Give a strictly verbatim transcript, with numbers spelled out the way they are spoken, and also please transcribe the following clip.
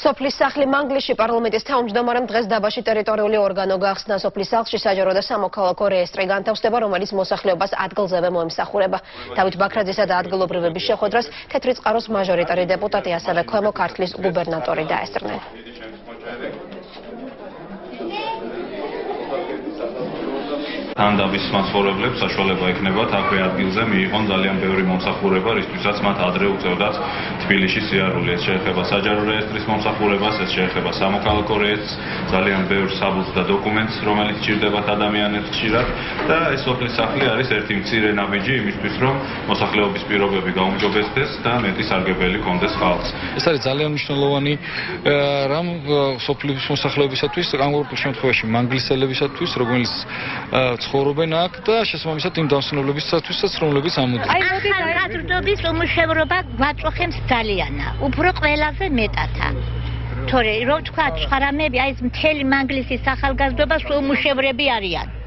სოფლის სახლი მანგლისში პარლამენტის თავმჯდომარემ დღეს დაბაში ტერიტორიული ორგანო გახსნა. სოფლის სახლში საჯარო და სამოქალაქო რეესტრი განთავსდება, რომელიც მოსახლეობას ადგილზევე მოემსახურება. დავით ბაქრაძისა და ადგილობრივების შეხვედრას თეთრი წყაროს მაჟორიტარი დეპუტატი, ასევე ქვემო ქართლის გუბერნატორი დაესწრნენ. Თანდავის მაცხოვრებლებს საშუალება ექნებათ აქვე ადგილზე მიიღონ ძალიან ბევრი მომსახურება, რისთვისაც მათ ადრე უწევდათ თბილისში სიარული. ეს შეეხება საჯარო რეესტრის მომსახურებას, ეს შეეხება სამოქალაქო რეესტრს, ძალიან ბევრ საბუთს და დოკუმენტს, რომელიც სჭირდებათ ადამიანებს ხშირად და ეს სოფლის სახლი არის ერთი მცირე ნაბიჯი იმისთვის, რომ მოსახლეობის პირობები გაუმჯობესდეს და მეტი სარგებელი კონდეს ხალხს. ეს არის ძალიან მნიშვნელოვანი რამ სოფლის მოსახლეობისათვის, კონკრეტულ შემთხვევაში მანგლისელებისათვის, რომელიც ცხოვრობენ აქ და შესაბამისად იმ დამსვენებლებისთვისაც, რომლებიც ამოდიან. ახალგაზრდობის უმუშევრობა გვაწუხებს ძალიანა, უფრო ყველაზე მეტათა. თორე რომ თქვა, ცხარამები, აი ეს მთელი მანგლისის ახალგაზრდობა უმუშევრები არიან.